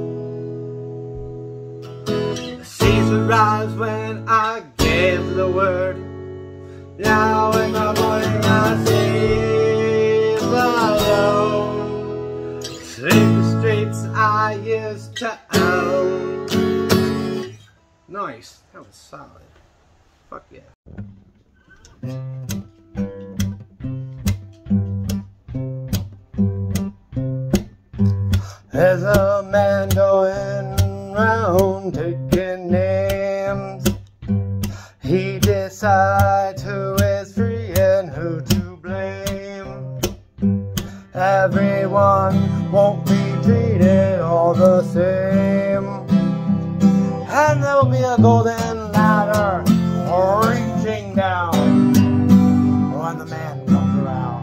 the world. The seas would rise when I gave the word. word. Now in the morning I sleep alone. Sleep the streets I used to own. Nice, that was solid. Fuck yeah. There's a man going round taking names. He decides who is free and who to blame. Everyone won't be treated all the same. And there'll be a golden ladder reaching down when the man comes around.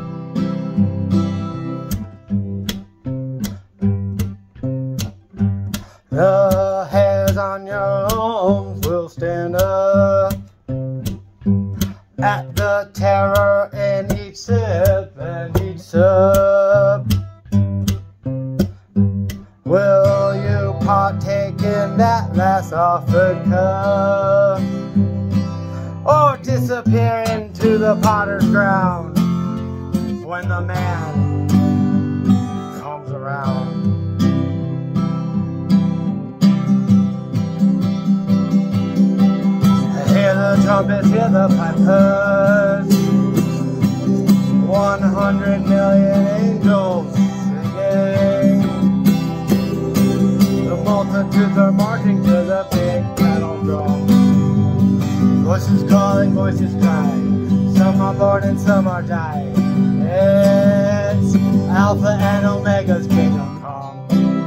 The hairs on your arms will stand up at the terror in each sip and each sup. Will you partake in that last offered cup, or disappear into the potter's ground when the man comes around? Hear the trumpets, hear the pipers, one hundred million angels singing. The multitudes are marching to the big battle drum. Voices calling, voices crying. Some are born and some are dying. It's Alpha and Omega's kingdom come.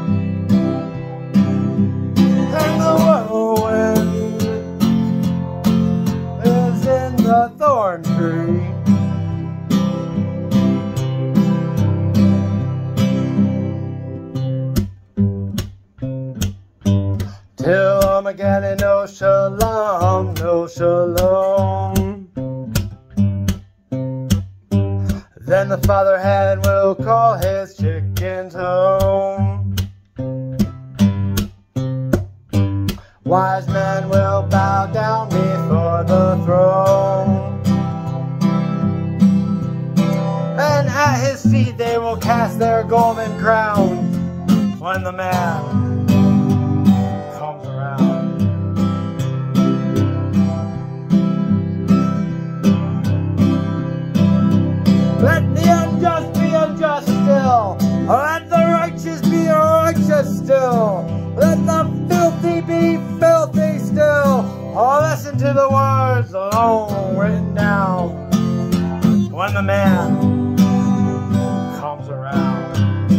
And the whirlwind is in the thorn tree. Till Armageddon, no shalom, no shalom. Then the Father hen will call his chickens home. Wise men will bow down before the throne, and at his feet they will cast their golden crowns when the man comes around. Let the unjust be unjust still. Let the righteous be righteous still. Let the filthy be filthy still. Oh, listen to the words alone written down when the man comes around.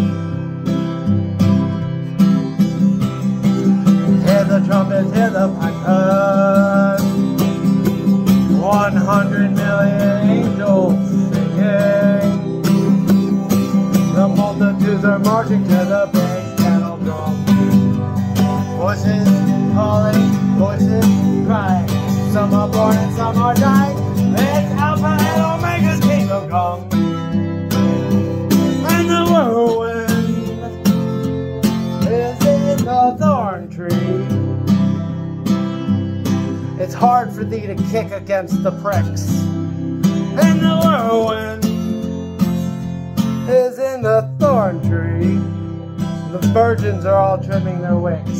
Hear the trumpets, hear the pipers, one hundred million angels singing. The multitudes are marching to the big battle drum. Voices calling, voices crying. Some are born and some are dying. It's Alpha and Omega's kingdom come. And the whirlwind is in the thorn tree. It's hard for thee to kick against the pricks. And the whirlwind is in the thorn tree. The virgins are all trimming their wicks,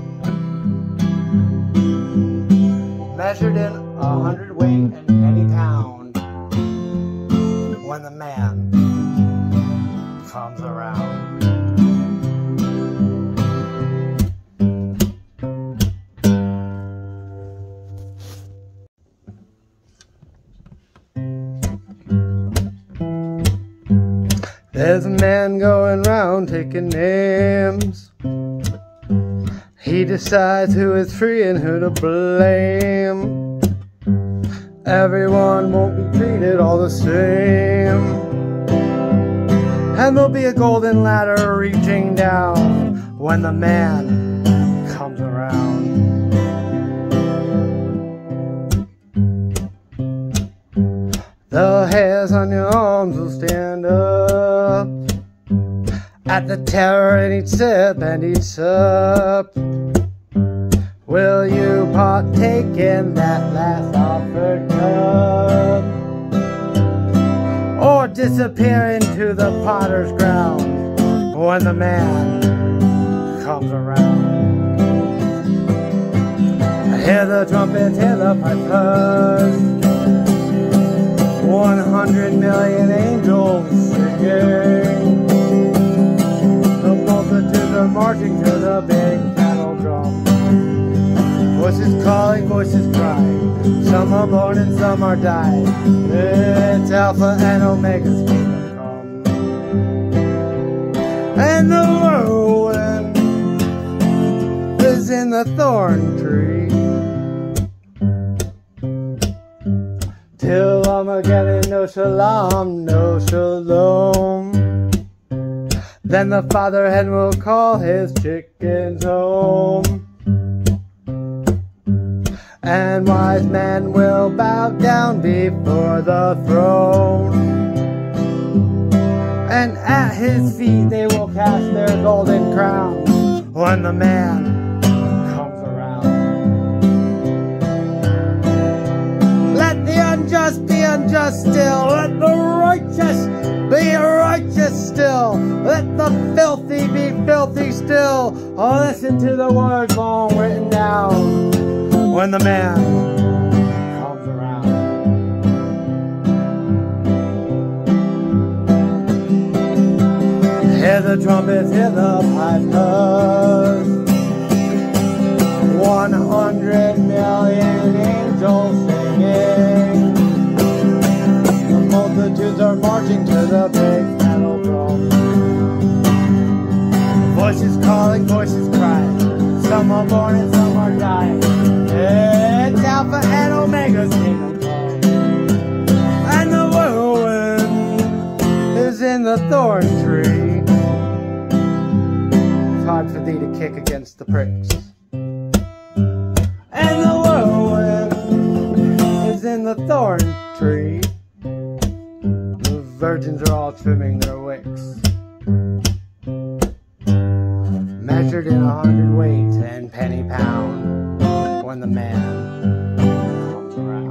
measured in a hundred weight and penny pound when the man comes around. There's a man going round taking names. He decides who is free and who to blame. Everyone won't be treated all the same. And there'll be a golden ladder reaching down when the man comes around. The hairs on your arms will stand up at the terror in each sip and each sup. Will you partake in that last offered cup, or disappear into the potter's ground when the man comes around? Hear the trumpets, hear the pipers, one hundred million angels singing. The multitudes are marching to the big cattle drum. Voices calling, voices crying. Some are born and some are dying. It's Alpha and Omega's kingdom come. And the whirlwind is in the thorn tree. Till Armageddon, no shalom, no shalom. Then the father hen will call his chickens home. And wise men will bow down before the throne. And at his feet they will cast their golden crowns when the man comes around. Let the unjust be unjust still. Let the righteous be righteous still. Let the filthy be filthy still. Oh, listen to the words long written down when the man comes around. Hear the trumpets, hear the pipers, one hundred million angels singing. The multitudes are marching to the big cattle drum. Voices calling, voices crying. Some are born and some are dying. It's Alpha and Omega's kingdom come. And the whirlwind is in the thorn tree. It's hard for thee to kick against the pricks. And the whirlwind is in the thorn tree. The virgins are all trimming their wicks, measured in a hundred weight and penny pound when the man comes around.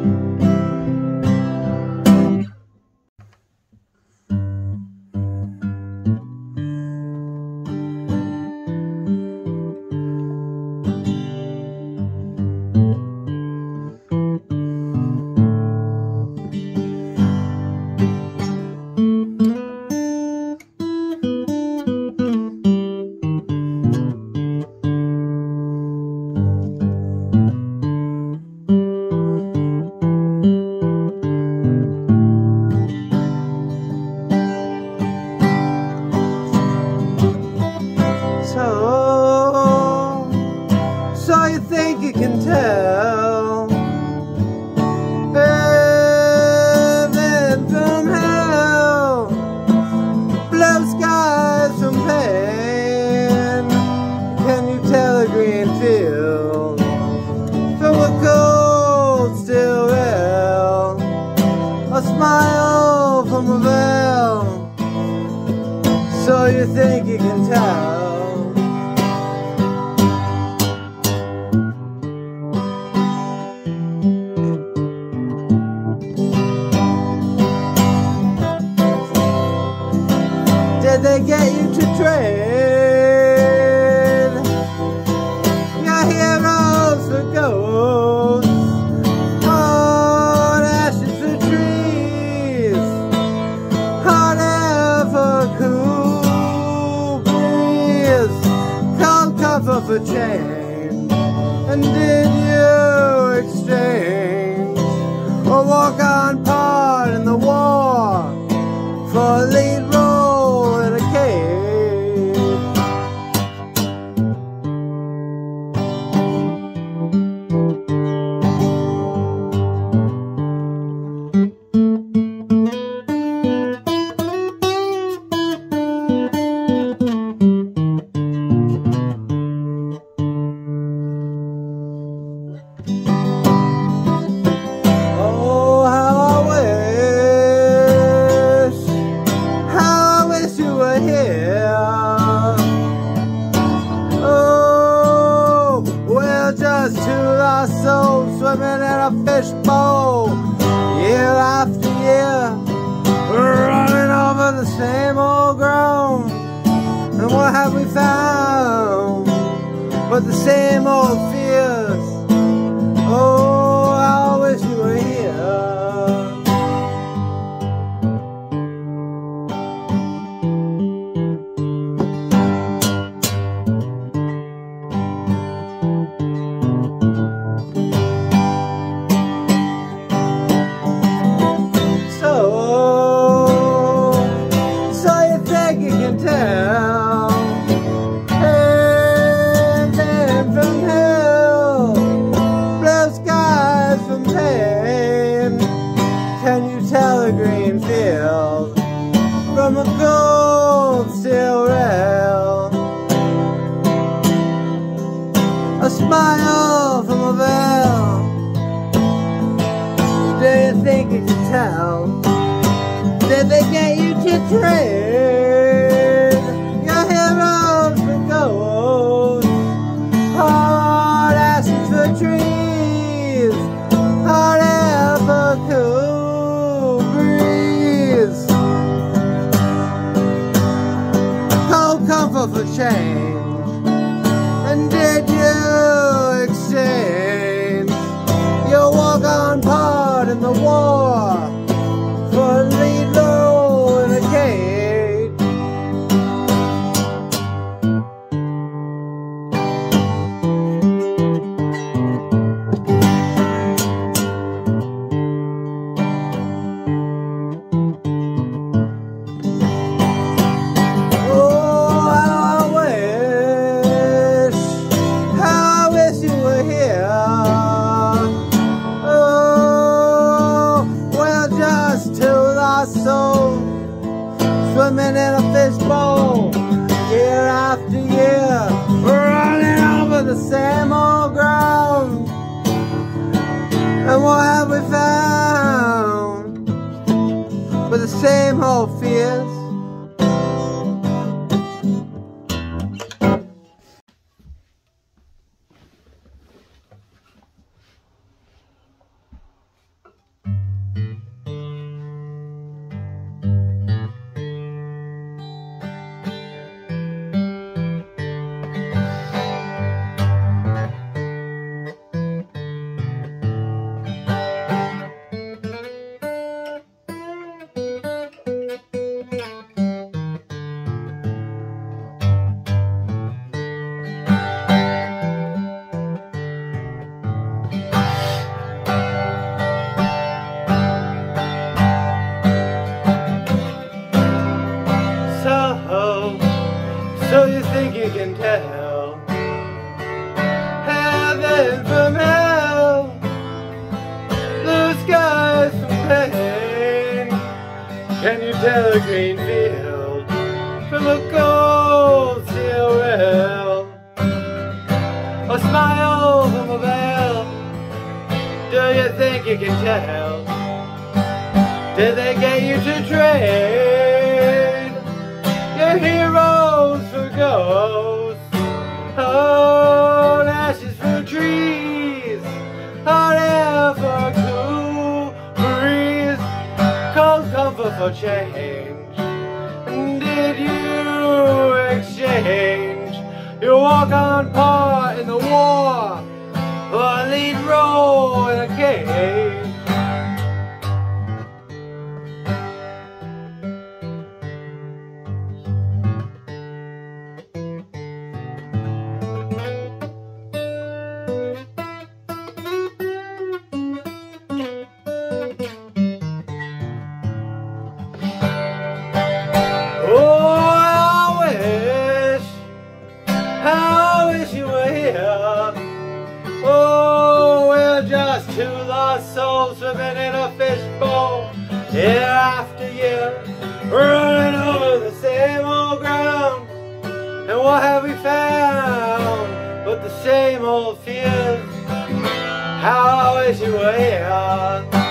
A chain, and did you exchange or walk on part in the war for a lead role in a cave? go year after year, running over the same old ground. And what have we found but the same old fears? Oh, I wish you were here. Green field from a gold steel rail, a smile from a veil. Do you think you can tell? Did they get you to trade your heroes for gold, hard ashes for trees, hard air for cool for change? And did you exchange your walk-on part in the war for a lead role in a cage? Soul swimming in a fishbowl year after year, running over the same old ground. And what have we found but the same old fears? So you think you can tell heaven from hell, blue skies from pain? Can you tell a green field from a gold steel rail, a smile from a veil? Do you think you can tell? Did they get you to trade your heroes for ghosts, hard ashes for trees, hot air for a cool breeze, cold comfort for change? And did you exchange your walk-on part in the war for a lead role in a cage? Oh, we're just two lost souls swimming in a fishbowl year after year, running over the same old ground. And what have we found but the same old fears? How I wish you were here.